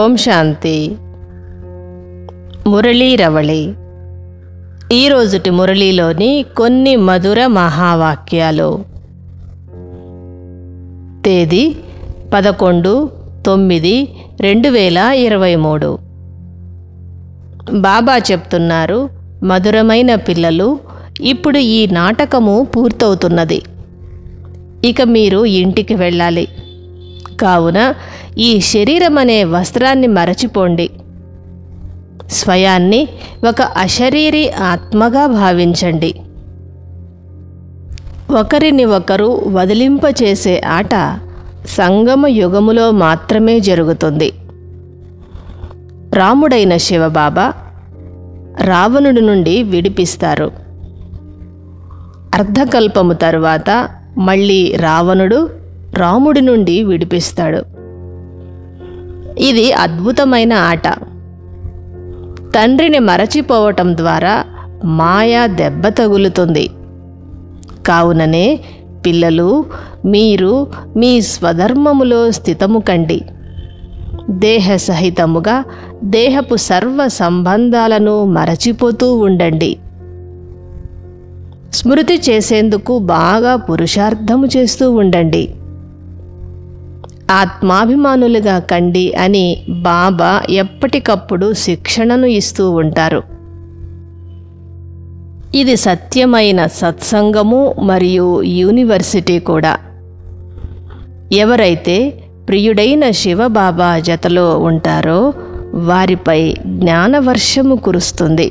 ఓం శాంతి. మురళీ రవళి. ఈరోజుటి మురళీలోని కొన్ని మధుర మహావాక్యాలు. తేదీ 11/9/2023. బాబా చెప్తున్నారు, మధురమైన పిల్లలు, ఇప్పుడు ఈ నాటకము పూర్తవుతున్నది. ఇక మీరు ఇంటికి వెళ్ళాలి. కావున ఈ శరీరం అనే వస్త్రాన్ని మరచిపోండి. స్వయాన్ని ఒక అశరీరి ఆత్మగా భావించండి. ఒకరిని ఒకరు వదిలింపచేసే ఆట సంగమ యుగములో మాత్రమే జరుగుతుంది. రాముడైన శివబాబా రావణుడి నుండి విడిపిస్తారు. అర్ధకల్పము తరువాత మళ్ళీ రావణుడు రాముడి నుండి విడిపిస్తాడు. ఇది అద్భుతమైన ఆట. తండ్రిని మరచిపోవటం ద్వారా మాయా దెబ్బ తగులుతుంది. కావుననే పిల్లలు, మీరు మీ స్వధర్మములో స్థితము కండి. దేహ సహితముగా దేహపు సర్వ సంబంధాలను మరచిపోతూ ఉండండి. స్మృతి చేసేందుకు బాగా పురుషార్థము చేస్తూ ఉండండి. ఆత్మాభిమానులుగా కండి అని బాబా ఎప్పటికప్పుడు శిక్షణను ఇస్తూ ఉంటారు. ఇది సత్యమైన సత్సంగము మరియు యూనివర్సిటీ కూడా. ఎవరైతే ప్రియుడైన శివబాబా జతలో ఉంటారో వారిపై జ్ఞానవర్షము కురుస్తుంది.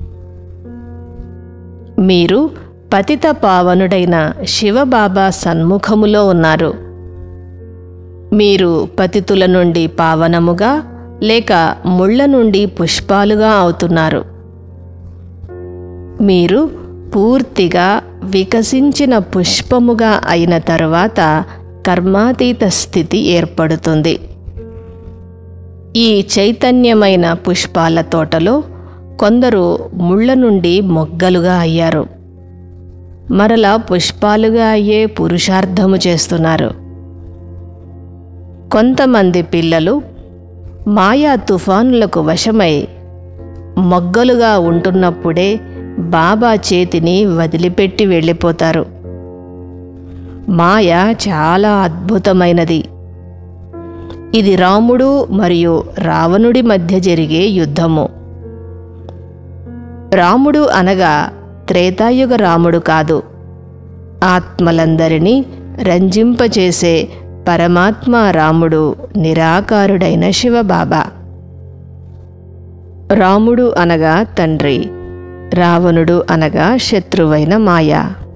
మీరు పతిత పావనుడైన శివబాబా సన్ముఖములో ఉన్నారు. మీరు పతితుల నుండి పావనముగా లేక ముళ్ళ నుండి పుష్పాలుగా అవుతున్నారు. మీరు పూర్తిగా వికసించిన పుష్పముగా అయిన తరువాత కర్మాతీత స్థితి ఏర్పడుతుంది. ఈ చైతన్యమైన పుష్పాల తోటలో కొందరు ముళ్ళ నుండి మొగ్గలుగా అయ్యారు. మరలా పుష్పాలుగా అయ్యే పురుషార్థము చేస్తున్నారు. కొంతమంది పిల్లలు మాయా తుఫానులకు వశమై మొగ్గలుగా ఉంటున్నప్పుడే బాబా చేతిని వదిలిపెట్టి వెళ్ళిపోతారు. మాయ చాలా అద్భుతమైనది. ఇది రాముడు మరియు రావణుడి మధ్య జరిగే యుద్ధము. రాముడు అనగా త్రేతాయుగ రాముడు కాదు, ఆత్మలందరినీ రంజింపచేసే పరమాత్మ రాముడు నిరాకారుడైన శివబాబా. రాముడు అనగా తండ్రి, రావణుడు అనగా శత్రువైన మాయ.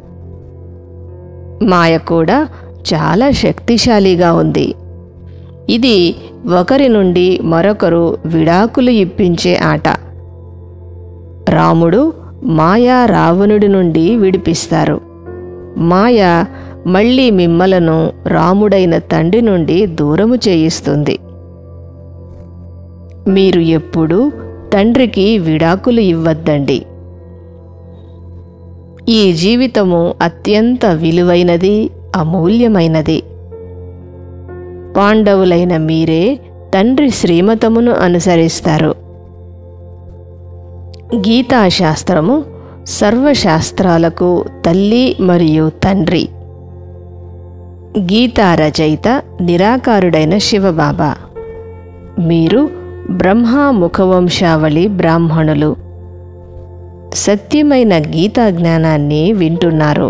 మాయ కూడా చాలా శక్తిశాలిగా ఉంది. ఇది ఒకరి నుండి మరొకరు విడాకులు ఇప్పించే ఆట. రాముడు మాయా రావణుడి నుండి విడిపిస్తారు. మాయ మళ్ళీ మిమ్మలను రాముడైన తండ్రి నుండి దూరము చేయిస్తుంది. మీరు ఎప్పుడూ తండ్రికి విడాకులు ఇవ్వద్దండి. ఈ జీవితము అత్యంత విలువైనది, అమూల్యమైనది. పాండవులైన మీరే తండ్రి శ్రీమతమును అనుసరిస్తారు. గీతాశాస్త్రము సర్వశాస్త్రాలకు తల్లి మరియు తండ్రి. గీతా రచయిత నిరాకారుడైన శివబాబా. మీరు బ్రహ్మ ముఖవంశావళి బ్రాహ్మణులు. సత్యమైన గీతా జ్ఞానాన్ని వింటున్నారు.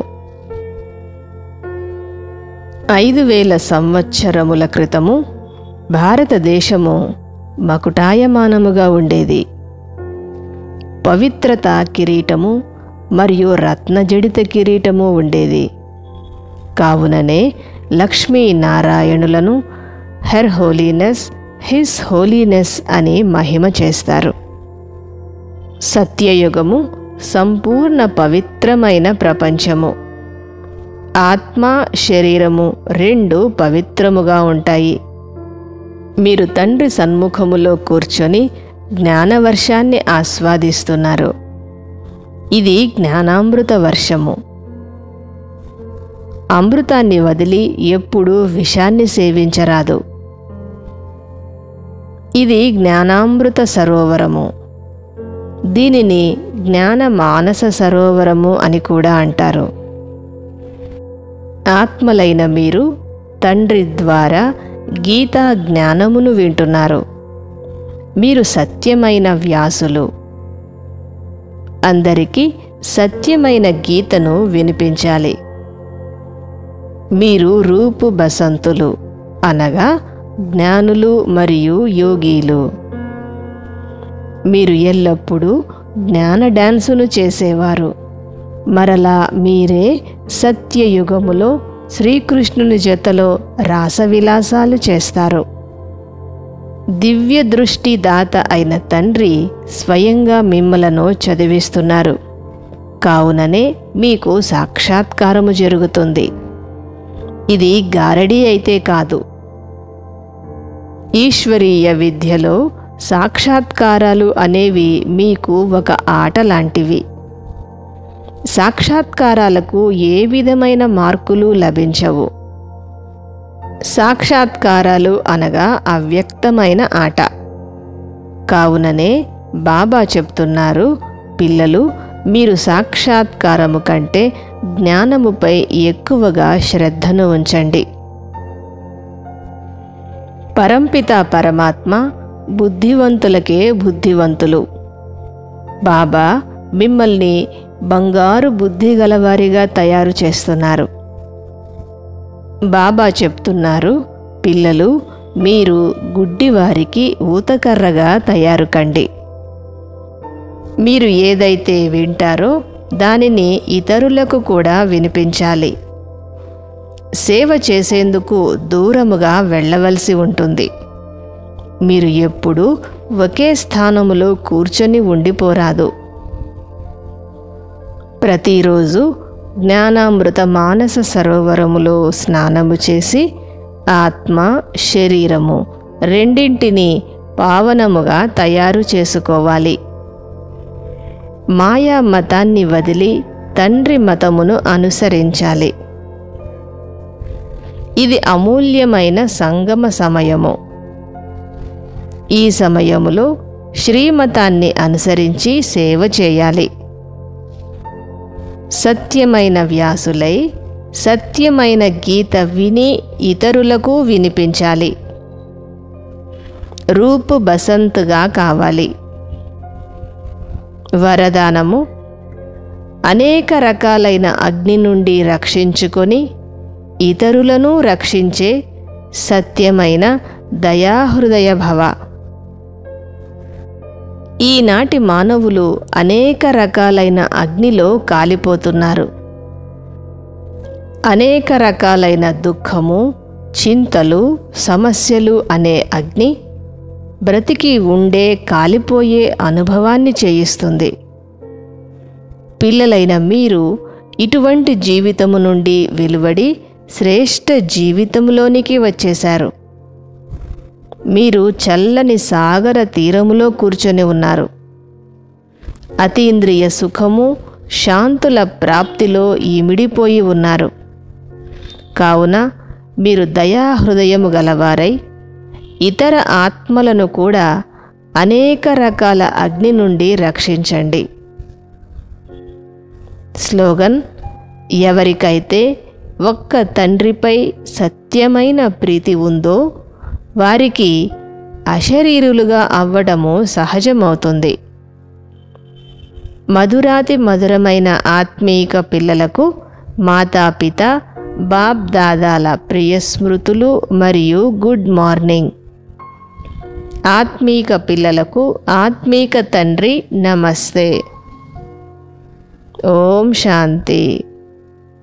5000 సంవత్సరముల క్రితము భారతదేశము మకుటాయమానముగా ఉండేది. పవిత్రత కిరీటము మరియు రత్నజడిత కిరీటము ఉండేది. కావుననే లక్ష్మీనారాయణులను హెర్ హోలీనెస్, హిస్ హోలీనెస్ అని మహిమ చేస్తారు. సత్యయుగము సంపూర్ణ పవిత్రమైన ప్రపంచము. ఆత్మ శరీరము రెండు పవిత్రముగా ఉంటాయి. మీరు తండ్రి సన్ముఖములో కూర్చొని జ్ఞానవర్షాన్ని ఆస్వాదిస్తున్నారు. ఇది జ్ఞానామృత వర్షము. అమృతాన్ని వదిలి ఎప్పుడూ విషాన్ని సేవించరాదు. ఇది జ్ఞానామృత సరోవరము. దీనిని జ్ఞాన మానస సరోవరము అని కూడా అంటారు. ఆత్మలైన మీరు తండ్రి ద్వారా గీతా జ్ఞానమును వింటున్నారు. మీరు సత్యమైన వ్యాసులు. అందరికీ సత్యమైన గీతను వినిపించాలి. మీరు రూపు బసంతులు అనగా జ్ఞానులు మరియు యోగీలు. మీరు ఎల్లప్పుడూ జ్ఞాన డాన్సును చేసేవారు. మరలా మీరే సత్యయుగములో శ్రీకృష్ణుని జతలో రాసవిలాసాలు చేస్తారు. దివ్య దృష్టి దాత అయిన తండ్రి స్వయంగా మిమ్మలను చదివిస్తున్నారు. కావుననే మీకు సాక్షాత్కారము జరుగుతుంది. ఇది గారడీ అయితే కాదు. ఈశ్వరీయ విద్యలో సాక్షాత్కారాలు అనేవి మీకు ఒక ఆట లాంటివి. సాక్షాత్కారాలకు ఏ విధమైన మార్కులు లభించవు. సాక్షాత్కారాలు అనగా అవ్యక్తమైన ఆట. కావుననే బాబా చెప్తున్నారు, పిల్లలు, మీరు సాక్షాత్కారము కంటే జ్ఞానముపై ఎక్కువగా శ్రద్ధను ఉంచండి. పరంపిత పరమాత్మ బుద్ధివంతులకే బుద్ధివంతులు. బాబా మిమ్మల్ని బంగారు బుద్ధి గలవారిగా తయారు చేస్తున్నారు. బాబా చెప్తున్నారు, పిల్లలు, మీరు గుడ్డివారికి ఊతకర్రగా తయారు కండి. మీరు ఏదైతే వింటారో దానిని ఇతరులకు కూడా వినిపించాలి. సేవ చేసేందుకు దూరముగా వెళ్ళవలసి ఉంటుంది. మీరు ఎప్పుడూ ఒకే స్థానములో కూర్చొని ఉండిపోరాదు. ప్రతిరోజు జ్ఞానామృత మానస సరోవరములో స్నానము చేసి ఆత్మ శరీరము రెండింటినీ పావనముగా తయారు చేసుకోవాలి. మాయా మతాన్ని వదిలి తండ్రి మతమును అనుసరించాలి. ఇది అమూల్యమైన సంగమ సమయము. ఈ సమయములో శ్రీమతాన్ని అనుసరించి సేవ చేయాలి. సత్యమైన వ్యాసులై సత్యమైన గీత విని ఇతరులకు వినిపించాలి. రూపు బసంత్గా కావాలి. వరదానము: అనేక రకాలైన అగ్ని నుండి రక్షించుకొని ఇతరులను రక్షించే సత్యమైన దయాహృదయ భవ. ఈనాటి మానవులు అనేక రకాలైన అగ్నిలో కాలిపోతున్నారు. అనేక రకాలైన దుఃఖము, చింతలు, సమస్యలు అనే అగ్ని బ్రతికి ఉండే కాలిపోయే అనుభవాన్ని చేయిస్తుంది. పిల్లలైన మీరు ఇటువంటి జీవితము నుండి వెలువడి శ్రేష్ఠ జీవితంలోనికి వచ్చేశారు. మీరు చల్లని సాగర తీరములో కూర్చొని ఉన్నారు. అతీంద్రియ సుఖము, శాంతుల ప్రాప్తిలో ఇమిడిపోయి ఉన్నారు. కావున మీరు దయాహృదయము గలవారై ఇతర ఆత్మలను కూడా అనేక రకాల అగ్ని నుండి రక్షించండి. స్లోగన్: ఎవరికైతే ఒక్క తండ్రిపై సత్యమైన ప్రీతి ఉందో వారికి అశరీరులుగా అవ్వడము సహజమవుతుంది. మధురాతి మధురమైన ఆత్మీక పిల్లలకు మాతాపిత బాప్ దాదాల ప్రియ స్మృతులు మరియు గుడ్ మార్నింగ్. ఆత్మీక పిల్లలకు ఆత్మీక తండ్రి నమస్తే. ఓం శాంతి.